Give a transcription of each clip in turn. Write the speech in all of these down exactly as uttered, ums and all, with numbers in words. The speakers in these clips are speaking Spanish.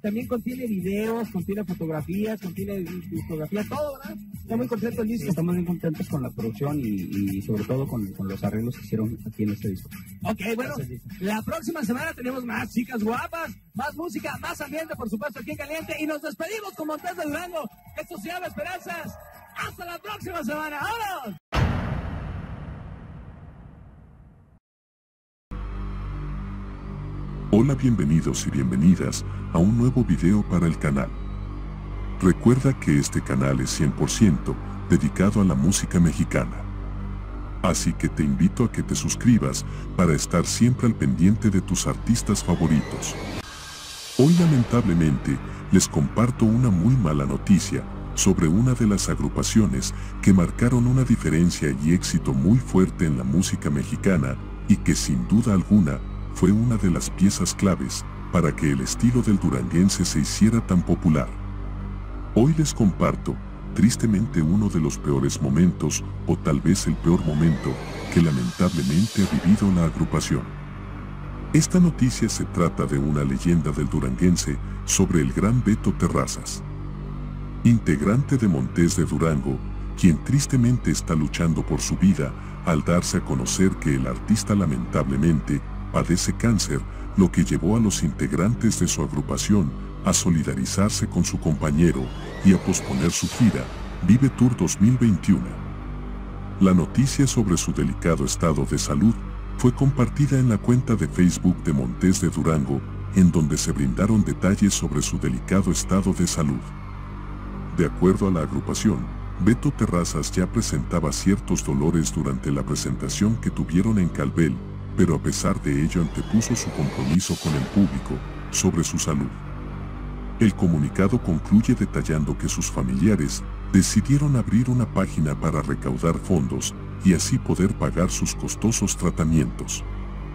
también contiene videos, contiene fotografías, contiene discografía, todo, ¿verdad? Está muy contento el disco. Sí, estamos muy contentos con la producción y, y sobre todo con, con los arreglos que hicieron aquí en este disco. Ok, bueno, la próxima semana tenemos más chicas guapas, más música, más ambiente, por supuesto, aquí en Caliente. Y nos despedimos con Montes de Durango. Esto se llama Esperanzas. ¡Hasta la próxima semana! ¡Vámonos! Hola, bienvenidos y bienvenidas a un nuevo video para el canal. Recuerda que este canal es cien por ciento dedicado a la música mexicana. Así que te invito a que te suscribas para estar siempre al pendiente de tus artistas favoritos. Hoy lamentablemente les comparto una muy mala noticia sobre una de las agrupaciones que marcaron una diferencia y éxito muy fuerte en la música mexicana y que sin duda alguna fue una de las piezas claves para que el estilo del duranguense se hiciera tan popular. Hoy les comparto, tristemente, uno de los peores momentos, o tal vez el peor momento, que lamentablemente ha vivido la agrupación. Esta noticia se trata de una leyenda del duranguense sobre el gran Beto Terrazas, integrante de Montes de Durango, quien tristemente está luchando por su vida al darse a conocer que el artista lamentablemente padece cáncer, lo que llevó a los integrantes de su agrupación a solidarizarse con su compañero y a posponer su gira Vive Tour dos mil veintiuno. La noticia sobre su delicado estado de salud fue compartida en la cuenta de Facebook de Montes de Durango, en donde se brindaron detalles sobre su delicado estado de salud. De acuerdo a la agrupación, Beto Terrazas ya presentaba ciertos dolores durante la presentación que tuvieron en Calvel, pero a pesar de ello antepuso su compromiso con el público sobre su salud. El comunicado concluye detallando que sus familiares decidieron abrir una página para recaudar fondos y así poder pagar sus costosos tratamientos.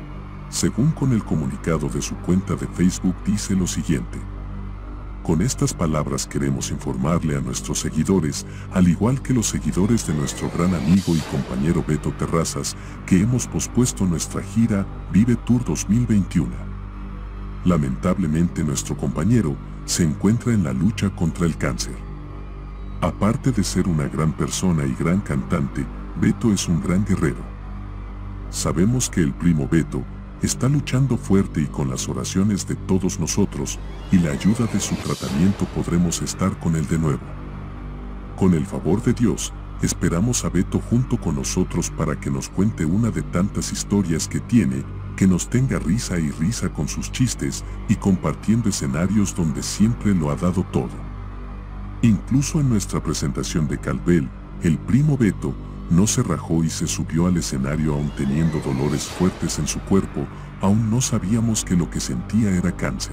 Según con el comunicado de su cuenta de Facebook dice lo siguiente: con estas palabras queremos informarle a nuestros seguidores, al igual que los seguidores de nuestro gran amigo y compañero Beto Terrazas, que hemos pospuesto nuestra gira Vive Tour dos mil veintiuno. Lamentablemente nuestro compañero se encuentra en la lucha contra el cáncer. Aparte de ser una gran persona y gran cantante, Beto es un gran guerrero. Sabemos que el primo Beto está luchando fuerte y con las oraciones de todos nosotros y la ayuda de su tratamiento podremos estar con él de nuevo. Con el favor de Dios, esperamos a Beto junto con nosotros para que nos cuente una de tantas historias que tiene, que nos tenga risa y risa con sus chistes y compartiendo escenarios donde siempre lo ha dado todo. Incluso en nuestra presentación de Calvel, el primo Beto no se rajó y se subió al escenario aún teniendo dolores fuertes en su cuerpo, aún no sabíamos que lo que sentía era cáncer.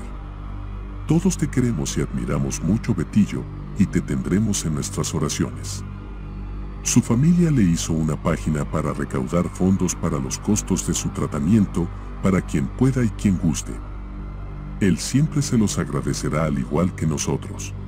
Todos te queremos y admiramos mucho, Betillo, y te tendremos en nuestras oraciones. Su familia le hizo una página para recaudar fondos para los costos de su tratamiento, para quien pueda y quien guste. Él siempre se los agradecerá al igual que nosotros.